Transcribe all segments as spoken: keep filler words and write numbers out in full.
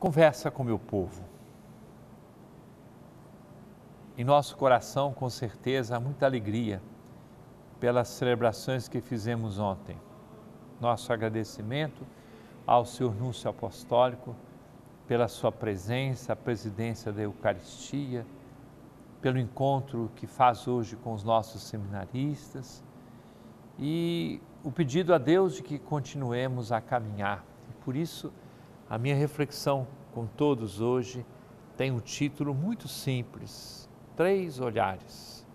Conversa com meu povo. Em nosso coração, com certeza, há muita alegria pelas celebrações que fizemos ontem. Nosso agradecimento ao Senhor Núncio Apostólico pela sua presença, a presidência da Eucaristia, pelo encontro que faz hoje com os nossos seminaristas e o pedido a Deus de que continuemos a caminhar. E por isso, a minha reflexão com todos hoje tem um título muito simples: Três Olhares.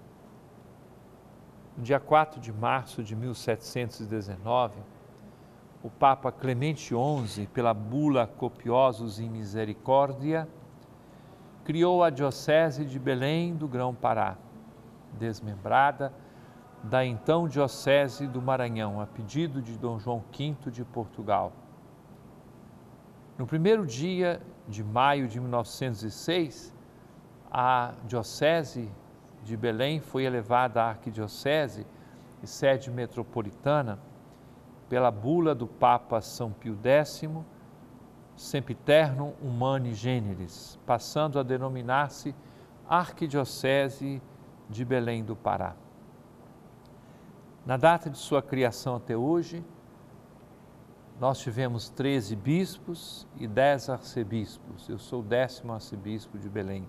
No dia quatro de março de mil setecentos e dezenove, o Papa Clemente onze, pela bula Copiosus in Misericordia, criou a Diocese de Belém do Grão-Pará, desmembrada da então Diocese do Maranhão, a pedido de Dom João quinto de Portugal. No primeiro dia de maio de mil novecentos e seis, a Diocese de Belém foi elevada à Arquidiocese e sede metropolitana pela bula do Papa São Pio décimo, Sempiternum Humani Generis, passando a denominar-se Arquidiocese de Belém do Pará. Na data de sua criação até hoje, nós tivemos treze bispos e dez arcebispos. Eu sou o décimo arcebispo de Belém.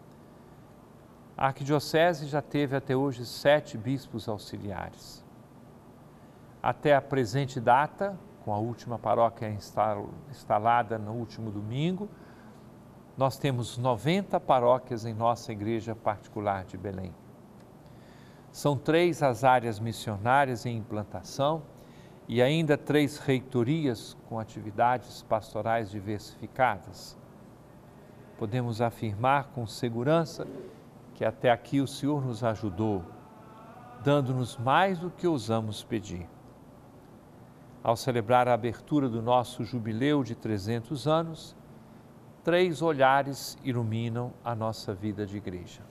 A Arquidiocese já teve até hoje sete bispos auxiliares. Até a presente data, com a última paróquia instalada no último domingo, nós temos noventa paróquias em nossa igreja particular de Belém. São três as áreas missionárias em implantação e ainda três reitorias com atividades pastorais diversificadas. Podemos afirmar com segurança que até aqui o Senhor nos ajudou, dando-nos mais do que ousamos pedir. Ao celebrar a abertura do nosso jubileu de trezentos anos, três olhares iluminam a nossa vida de igreja.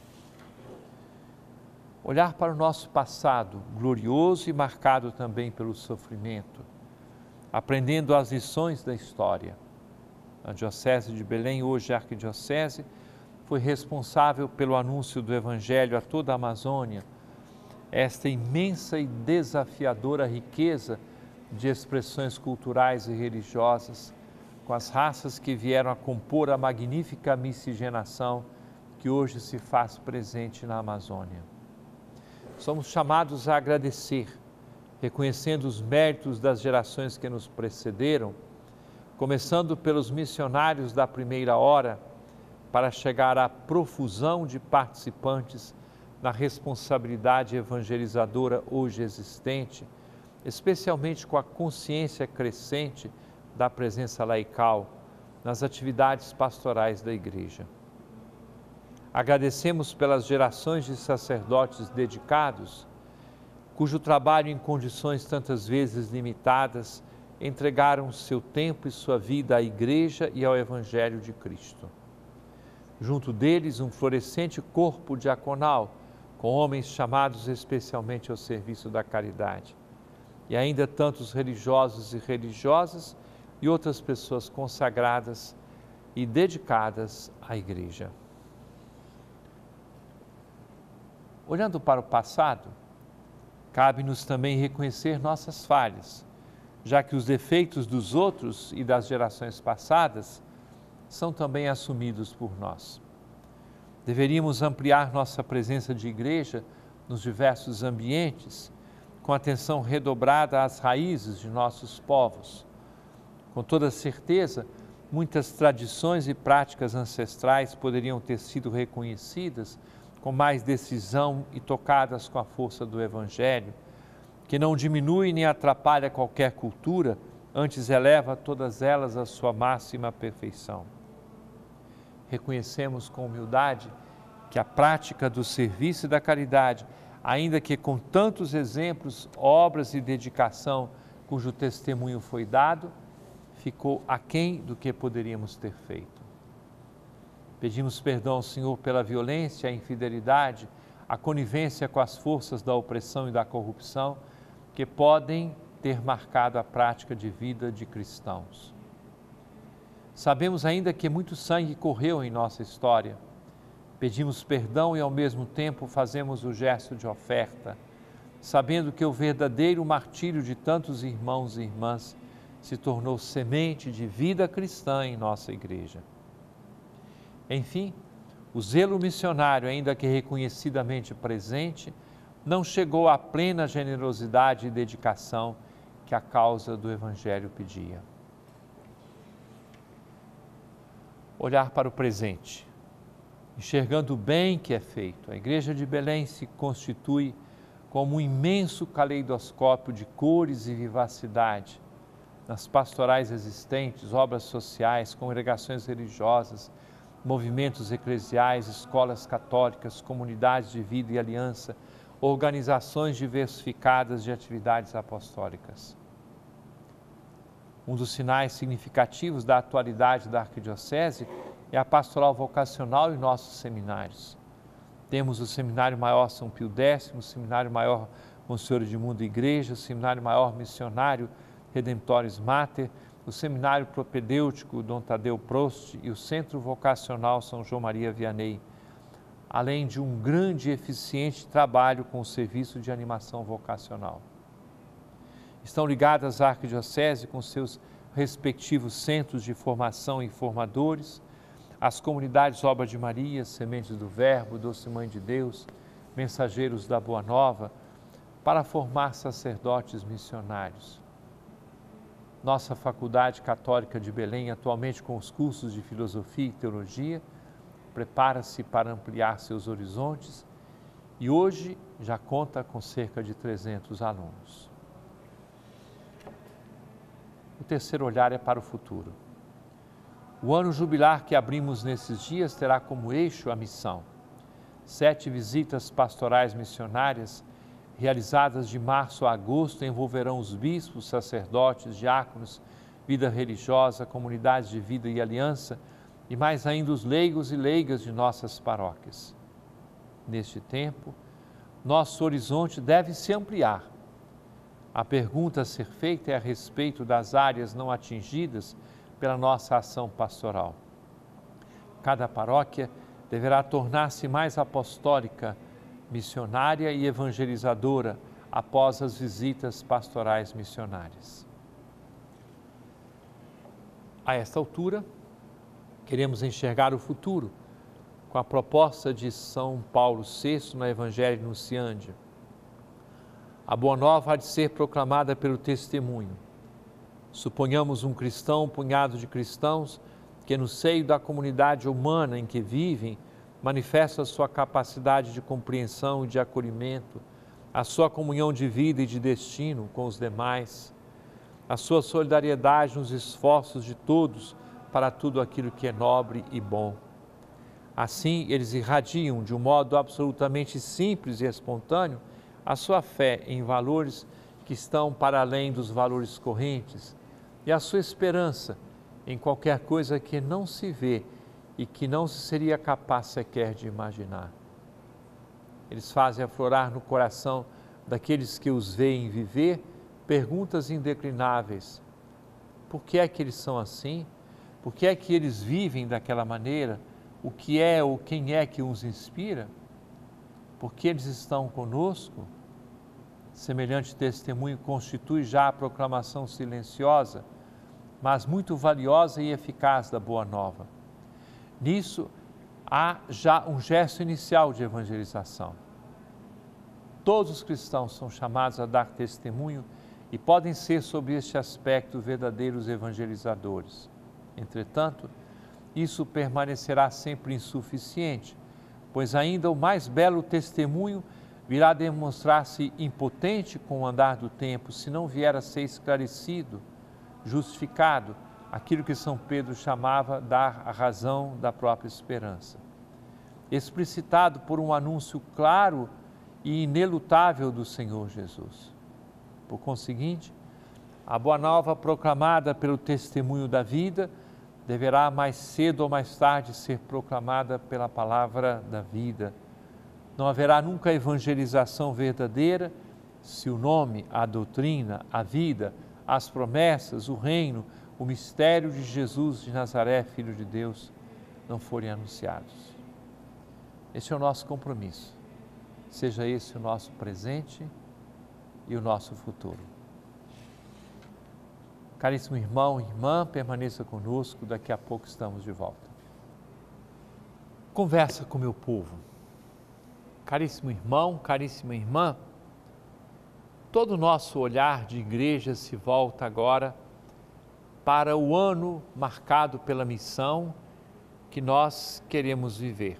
Olhar para o nosso passado, glorioso e marcado também pelo sofrimento, aprendendo as lições da história. A Diocese de Belém, hoje Arquidiocese, foi responsável pelo anúncio do Evangelho a toda a Amazônia, esta imensa e desafiadora riqueza de expressões culturais e religiosas, com as raças que vieram a compor a magnífica miscigenação que hoje se faz presente na Amazônia. Somos chamados a agradecer, reconhecendo os méritos das gerações que nos precederam, começando pelos missionários da primeira hora, para chegar à profusão de participantes na responsabilidade evangelizadora hoje existente, especialmente com a consciência crescente da presença laical nas atividades pastorais da Igreja. Agradecemos pelas gerações de sacerdotes dedicados, cujo trabalho em condições tantas vezes limitadas entregaram seu tempo e sua vida à Igreja e ao Evangelho de Cristo. Junto deles, um florescente corpo diaconal, com homens chamados especialmente ao serviço da caridade. E ainda tantos religiosos e religiosas e outras pessoas consagradas e dedicadas à Igreja. Olhando para o passado, cabe-nos também reconhecer nossas falhas, já que os defeitos dos outros e das gerações passadas são também assumidos por nós. Deveríamos ampliar nossa presença de igreja nos diversos ambientes, com atenção redobrada às raízes de nossos povos. Com toda certeza, muitas tradições e práticas ancestrais poderiam ter sido reconhecidas com mais decisão e tocadas com a força do Evangelho, que não diminui nem atrapalha qualquer cultura, antes eleva todas elas à sua máxima perfeição. Reconhecemos com humildade que a prática do serviço e da caridade, ainda que com tantos exemplos, obras e dedicação cujo testemunho foi dado, ficou aquém do que poderíamos ter feito. Pedimos perdão ao Senhor pela violência, a infidelidade, a conivência com as forças da opressão e da corrupção que podem ter marcado a prática de vida de cristãos. Sabemos ainda que muito sangue correu em nossa história. Pedimos perdão e, ao mesmo tempo, fazemos o gesto de oferta, sabendo que o verdadeiro martírio de tantos irmãos e irmãs se tornou semente de vida cristã em nossa igreja. Enfim, o zelo missionário, ainda que reconhecidamente presente, não chegou à plena generosidade e dedicação que a causa do Evangelho pedia. Olhar para o presente, enxergando o bem que é feito. A Igreja de Belém se constitui como um imenso caleidoscópio de cores e vivacidade nas pastorais existentes, obras sociais, congregações religiosas, movimentos eclesiais, escolas católicas, comunidades de vida e aliança, organizações diversificadas de atividades apostólicas. Um dos sinais significativos da atualidade da Arquidiocese é a pastoral vocacional em nossos seminários. Temos o Seminário Maior São Pio X, o Seminário Maior Monsenhor Edmundo Igreja, o Seminário Maior Missionário Redemptoris Mater, o Seminário Propedêutico Dom Tadeu Prost e o Centro Vocacional São João Maria Vianney, além de um grande e eficiente trabalho com o serviço de animação vocacional. Estão ligadas à Arquidiocese com seus respectivos centros de formação e formadores, as comunidades Obra de Maria, Sementes do Verbo, Doce Mãe de Deus, Mensageiros da Boa Nova, para formar sacerdotes missionários. Nossa Faculdade Católica de Belém, atualmente com os cursos de Filosofia e Teologia, prepara-se para ampliar seus horizontes e hoje já conta com cerca de trezentos alunos. O terceiro olhar é para o futuro. O ano jubilar que abrimos nesses dias terá como eixo a missão. Sete visitas pastorais missionárias, realizadas de março a agosto, envolverão os bispos, sacerdotes, diáconos, vida religiosa, comunidades de vida e aliança, e mais ainda os leigos e leigas de nossas paróquias. Neste tempo, nosso horizonte deve se ampliar. A pergunta a ser feita é a respeito das áreas não atingidas pela nossa ação pastoral. Cada paróquia deverá tornar-se mais apostólica, missionária e evangelizadora após as visitas pastorais missionárias. A esta altura, queremos enxergar o futuro com a proposta de São Paulo sexto no Evangelho Nunciandi. A Boa Nova há de ser proclamada pelo testemunho. Suponhamos um cristão, um punhado de cristãos, que no seio da comunidade humana em que vivem, manifesta a sua capacidade de compreensão e de acolhimento, a sua comunhão de vida e de destino com os demais, a sua solidariedade nos esforços de todos para tudo aquilo que é nobre e bom. Assim, eles irradiam de um modo absolutamente simples e espontâneo a sua fé em valores que estão para além dos valores correntes e a sua esperança em qualquer coisa que não se vê e que não se seria capaz sequer de imaginar. Eles fazem aflorar no coração daqueles que os veem viver perguntas indeclináveis. Por que é que eles são assim? Por que é que eles vivem daquela maneira? O que é ou quem é que os inspira? Por que eles estão conosco? Semelhante testemunho constitui já a proclamação silenciosa, mas muito valiosa e eficaz da Boa Nova. Nisso, há já um gesto inicial de evangelização. Todos os cristãos são chamados a dar testemunho e podem ser, sob este aspecto, verdadeiros evangelizadores. Entretanto, isso permanecerá sempre insuficiente, pois ainda o mais belo testemunho virá demonstrar-se impotente com o andar do tempo, se não vier a ser esclarecido, justificado, aquilo que São Pedro chamava dar a razão da própria esperança. Explicitado por um anúncio claro e inelutável do Senhor Jesus. Por conseguinte, a Boa Nova proclamada pelo testemunho da vida deverá mais cedo ou mais tarde ser proclamada pela palavra da vida. Não haverá nunca evangelização verdadeira se o nome, a doutrina, a vida, as promessas, o reino, o mistério de Jesus de Nazaré, Filho de Deus, não forem anunciados. Esse é o nosso compromisso. Seja esse o nosso presente e o nosso futuro. Caríssimo irmão e irmã, permaneça conosco, daqui a pouco estamos de volta. Conversa com meu povo. Caríssimo irmão, caríssima irmã, todo o nosso olhar de igreja se volta agora para o ano marcado pela missão que nós queremos viver.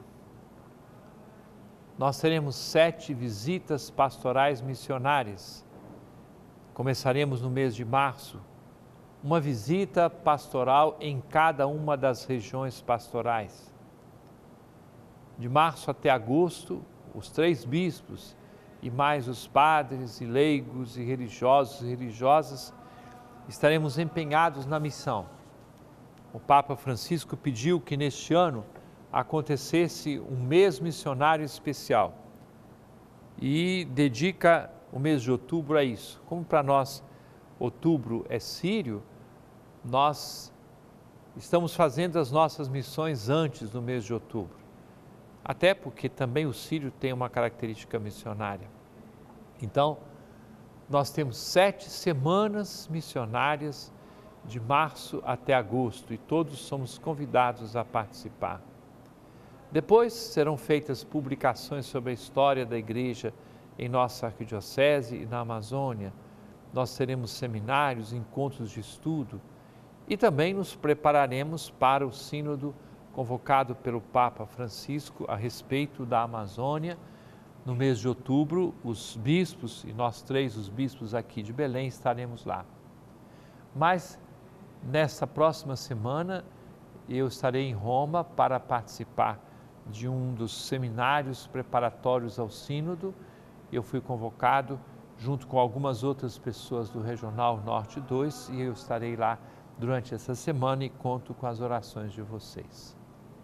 Nós teremos sete visitas pastorais missionárias. Começaremos no mês de março, uma visita pastoral em cada uma das regiões pastorais. De março até agosto, os três bispos e mais os padres e leigos e religiosos e religiosas estaremos empenhados na missão. O Papa Francisco pediu que neste ano acontecesse um mês missionário especial e dedica o mês de outubro a isso. Como para nós outubro é sírio, nós estamos fazendo as nossas missões antes do mês de outubro, até porque também o sírio tem uma característica missionária. Então, nós temos sete semanas missionárias de março até agosto e todos somos convidados a participar. Depois serão feitas publicações sobre a história da igreja em nossa arquidiocese e na Amazônia. Nós teremos seminários, encontros de estudo e também nos prepararemos para o sínodo convocado pelo Papa Francisco a respeito da Amazônia. No mês de outubro, os bispos, e nós três, os bispos aqui de Belém, estaremos lá. Mas, nesta próxima semana, eu estarei em Roma para participar de um dos seminários preparatórios ao sínodo. Eu fui convocado junto com algumas outras pessoas do Regional Norte dois e eu estarei lá durante essa semana e conto com as orações de vocês.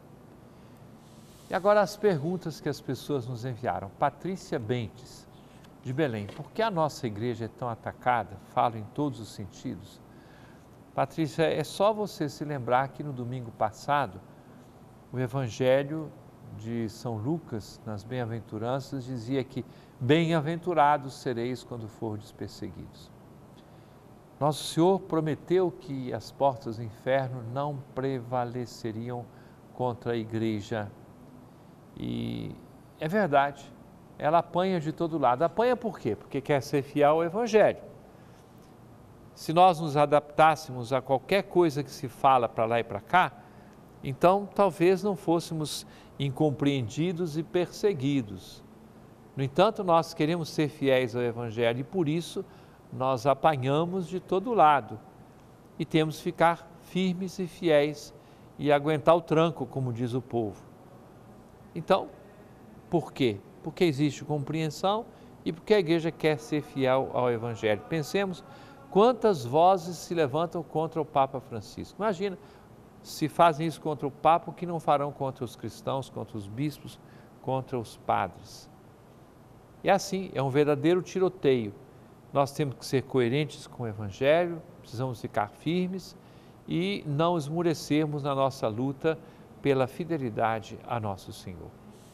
E agora as perguntas que as pessoas nos enviaram. Patrícia Bentes, de Belém, por que a nossa igreja é tão atacada? Falo em todos os sentidos. Patrícia, é só você se lembrar que no domingo passado, o Evangelho de São Lucas, nas Bem-aventuranças, dizia que bem-aventurados sereis quando fordes perseguidos. Nosso Senhor prometeu que as portas do inferno não prevaleceriam contra a igreja. E é verdade, ela apanha de todo lado. Apanha por quê? Porque quer ser fiel ao Evangelho. Se nós nos adaptássemos a qualquer coisa que se fala para lá e para cá, então talvez não fôssemos incompreendidos e perseguidos. No entanto, nós queremos ser fiéis ao Evangelho e por isso nós apanhamos de todo lado e temos que ficar firmes e fiéis e aguentar o tranco, como diz o povo. Então, por quê? Porque existe compreensão e porque a igreja quer ser fiel ao Evangelho. Pensemos quantas vozes se levantam contra o Papa Francisco. Imagina, se fazem isso contra o Papa, o que não farão contra os cristãos, contra os bispos, contra os padres. E assim, é um verdadeiro tiroteio. Nós temos que ser coerentes com o Evangelho, precisamos ficar firmes e não esmurecermos na nossa luta pela fidelidade a nosso Senhor.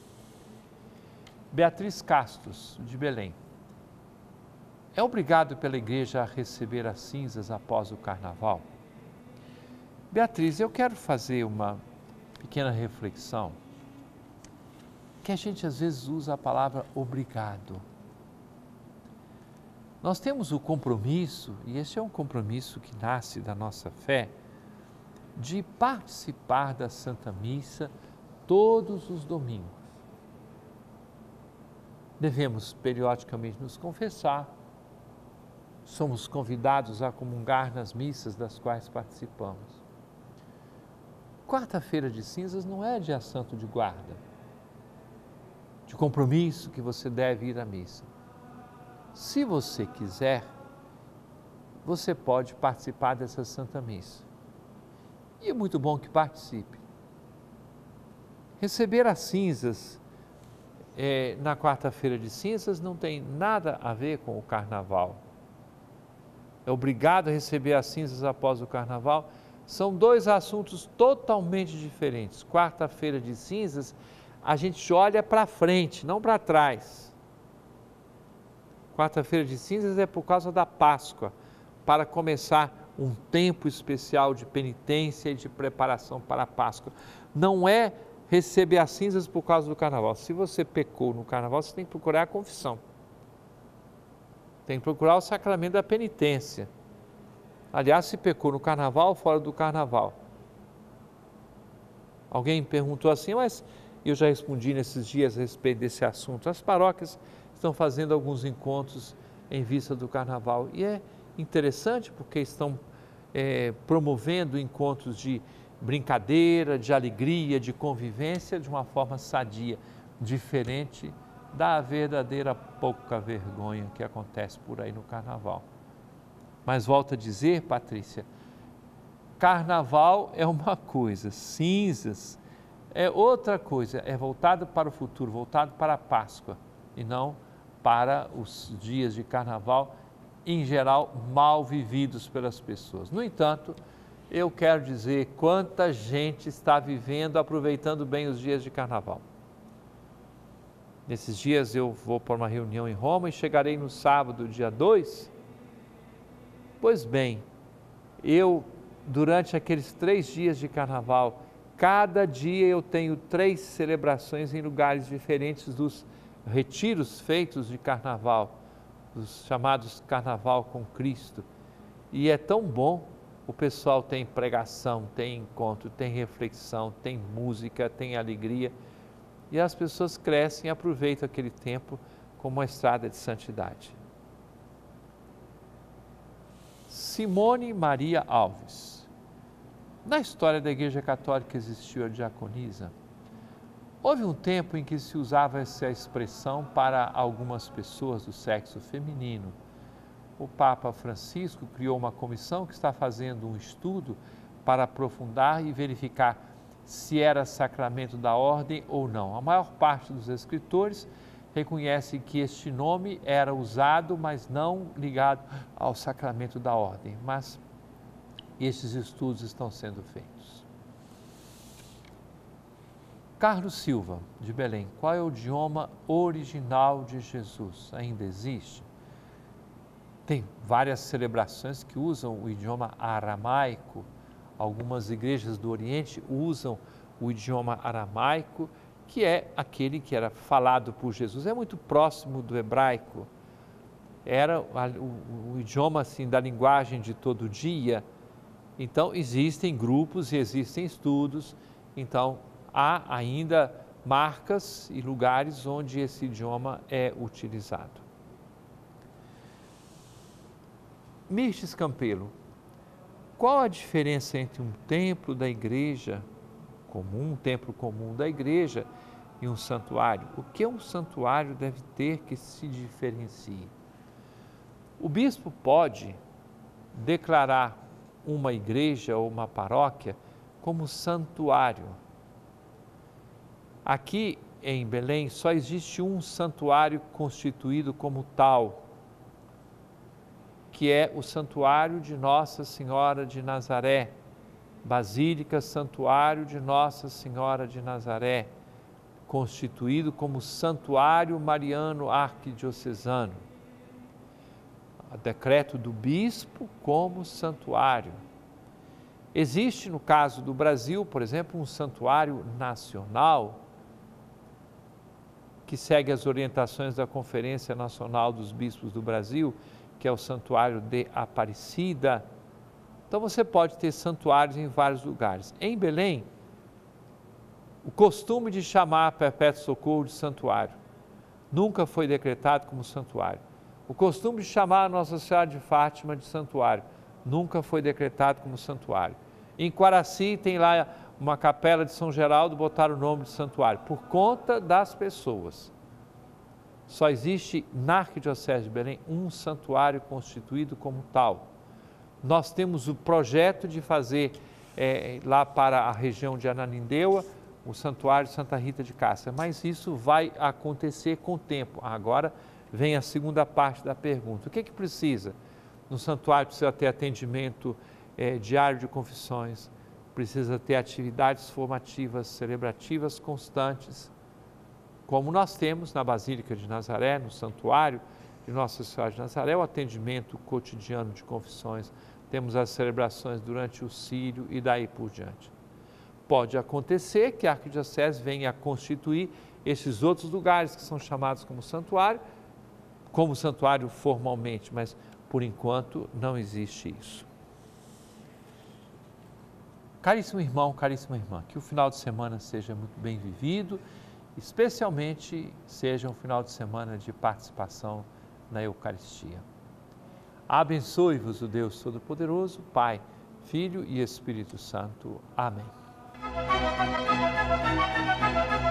Beatriz Castros, de Belém. É obrigado pela igreja a receber as cinzas após o carnaval? Beatriz, eu quero fazer uma pequena reflexão, que a gente às vezes usa a palavra obrigado. Nós temos o compromisso, e esse é um compromisso que nasce da nossa fé, de participar da Santa Missa todos os domingos. Devemos periodicamente nos confessar, somos convidados a comungar nas missas das quais participamos. Quarta-feira de cinzas não é dia santo de guarda, de compromisso que você deve ir à missa. Se você quiser, você pode participar dessa Santa Missa. E é muito bom que participe. Receber as cinzas é, na quarta-feira de cinzas não tem nada a ver com o carnaval. é obrigado a receber as cinzas após o carnaval. São dois assuntos totalmente diferentes. Quarta-feira de cinzas, a gente olha para frente, não para trás. Quarta-feira de cinzas é por causa da Páscoa, para começar um tempo especial de penitência e de preparação para a Páscoa. Não é receber as cinzas por causa do carnaval. Se você pecou no carnaval, você tem que procurar a confissão. Tem que procurar o sacramento da penitência. Aliás, se pecou no carnaval, fora do carnaval. Alguém perguntou assim, mas eu já respondi nesses dias a respeito desse assunto. As paróquias estão fazendo alguns encontros em vista do carnaval e é interessante porque estão é, promovendo encontros de brincadeira, de alegria, de convivência de uma forma sadia, diferente da verdadeira pouca vergonha que acontece por aí no carnaval. Mas volto a dizer, Patrícia, carnaval é uma coisa, cinzas é outra coisa, é voltado para o futuro, voltado para a Páscoa e não para os dias de carnaval, em geral, mal vividos pelas pessoas. No entanto, eu quero dizer quanta gente está vivendo, aproveitando bem os dias de carnaval. Nesses dias eu vou para uma reunião em Roma e chegarei no sábado, dia dois. Pois bem, eu, durante aqueles três dias de carnaval, cada dia eu tenho três celebrações em lugares diferentes dos retiros feitos de carnaval, os chamados Carnaval com Cristo. E é tão bom, o pessoal tem pregação, tem encontro, tem reflexão, tem música, tem alegria. E as pessoas crescem e aproveitam aquele tempo como uma estrada de santidade. Simone Maria Alves. Na história da Igreja Católica existiu a diaconisa. Houve um tempo em que se usava essa expressão para algumas pessoas do sexo feminino. O Papa Francisco criou uma comissão que está fazendo um estudo para aprofundar e verificar se era sacramento da ordem ou não. A maior parte dos escritores reconhece que este nome era usado, mas não ligado ao sacramento da ordem. Mas estes estudos estão sendo feitos. Carlos Silva, de Belém, qual é o idioma original de Jesus? Ainda existe? Tem várias celebrações que usam o idioma aramaico. Algumas igrejas do Oriente usam o idioma aramaico, que é aquele que era falado por Jesus. É muito próximo do hebraico. Era o, o, o idioma assim, da linguagem de todo dia. Então, existem grupos e existem estudos. Então, há ainda marcas e lugares onde esse idioma é utilizado. Mirtes Campelo, qual a diferença entre um templo da igreja comum, um templo comum da igreja e um santuário? O que um santuário deve ter que se diferencie? O bispo pode declarar uma igreja ou uma paróquia como santuário. Aqui em Belém só existe um santuário constituído como tal, que é o Santuário de Nossa Senhora de Nazaré, Basílica Santuário de Nossa Senhora de Nazaré, constituído como Santuário Mariano Arquidiocesano. O decreto do bispo como santuário. Existe, no caso do Brasil, por exemplo, um santuário nacional que segue as orientações da Conferência Nacional dos Bispos do Brasil, que é o Santuário de Aparecida. Então você pode ter santuários em vários lugares. Em Belém, o costume de chamar Perpétuo Socorro de santuário nunca foi decretado como santuário. O costume de chamar a Nossa Senhora de Fátima de santuário nunca foi decretado como santuário. Em Quaraci tem lá uma capela de São Geraldo, botaram o nome de santuário, por conta das pessoas. Só existe na Arquidiocese de Belém um santuário constituído como tal. Nós temos o projeto de fazer é, lá para a região de Ananindeua o Santuário de Santa Rita de Cássia, mas isso vai acontecer com o tempo. Agora vem a segunda parte da pergunta. O que é que precisa? No santuário precisa ter atendimento é, diário de confissões, precisa ter atividades formativas, celebrativas constantes, como nós temos na Basílica de Nazaré, no santuário de Nossa Senhora de Nazaré, o atendimento cotidiano de confissões, temos as celebrações durante o Círio e daí por diante. Pode acontecer que a Arquidiocese venha a constituir esses outros lugares que são chamados como santuário, como santuário formalmente, mas por enquanto não existe isso. Caríssimo irmão, caríssima irmã, que o final de semana seja muito bem vivido, especialmente seja um final de semana de participação na Eucaristia. Abençoe-vos o Deus Todo-Poderoso, Pai, Filho e Espírito Santo. Amém.